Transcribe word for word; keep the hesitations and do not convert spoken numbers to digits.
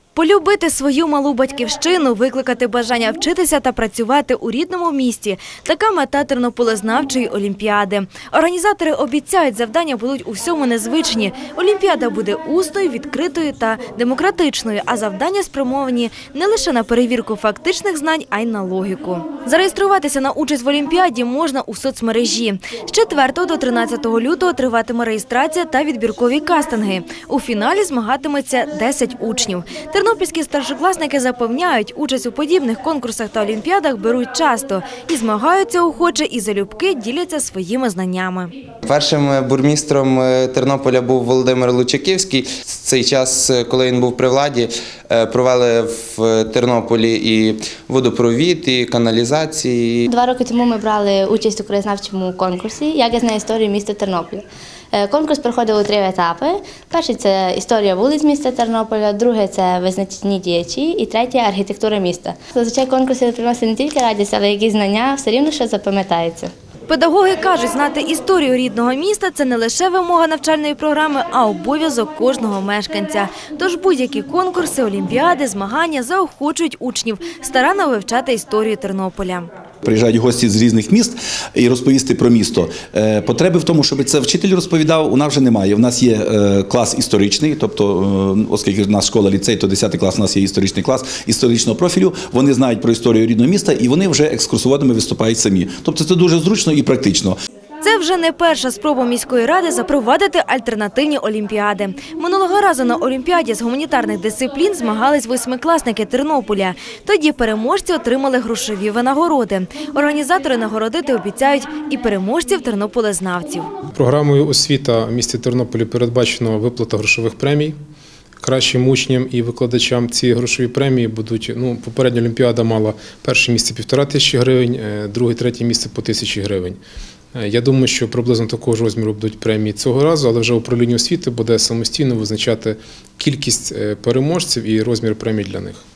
Полюбити свою малу батьківщину, викликати бажання вчитися та працювати у рідному місті – така мета Тернополезнавчої олімпіади. Організатори обіцяють, завдання будуть у всьому незвичні. Олімпіада буде усною, відкритою та демократичною, а завдання спрямовані не лише на перевірку фактичних знань, а й на логіку. Зареєструватися на участь в олімпіаді можна у соцмережі. З четвертого до тринадцятого лютого триватиме реєстрація та відбіркові кастинги. У фіналі змагатиметься десять учнів. Тернопільські старшокласники запевняють, участь у подібних конкурсах та олімпіадах беруть часто. І змагаються охоче, і залюбки діляться своїми знаннями. Першим бурмістром Тернополя був Володимир Лучаківський. В цей час, коли він був при владі, провели в Тернополі і водопровід, і каналізації. Два роки тому ми брали участь у краєзнавчому конкурсі «Як я знаю історію міста Тернополя». Конкурс проходив у три етапи. Перший – це історія вулиць міста Тернополя, другий – це визначні діячі і третє – архітектура міста. Зазвичай конкурси приносять не тільки радість, але й якісь знання, все рівно що запам'ятається. Педагоги кажуть, знати історію рідного міста – це не лише вимога навчальної програми, а обов'язок кожного мешканця. Тож будь-які конкурси, олімпіади, змагання заохочують учнів старанно вивчати історію Тернополя. Приїжджають гості з різних міст і розповісти про місто. Потреби в тому, щоб це вчитель розповідав, у нас вже немає. У нас є клас історичний, тобто, оскільки в нас школа ліцей, то десятий клас у нас є історичний клас історичного профілю. Вони знають про історію рідного міста і вони вже екскурсоводами виступають самі. Тобто це дуже зручно і практично. Це вже не перша спроба міської ради запровадити альтернативні олімпіади. Минулого разу на олімпіаді з гуманітарних дисциплін змагались восьмикласники Тернополя. Тоді переможці отримали грошові винагороди. Організатори нагородити обіцяють і переможців тернополезнавців. Програмою «Освіта» в місті Тернополі передбачено виплата грошових премій кращим учням і викладачам. Ці грошові премії будуть, ну, попередня олімпіада мала перше місце півтора тисячі гривень, друге, третє місце по тисячі гривень. Я думаю, що приблизно такого ж розміру будуть премії цього разу, але вже управління освіти буде самостійно визначати кількість переможців і розмір премій для них.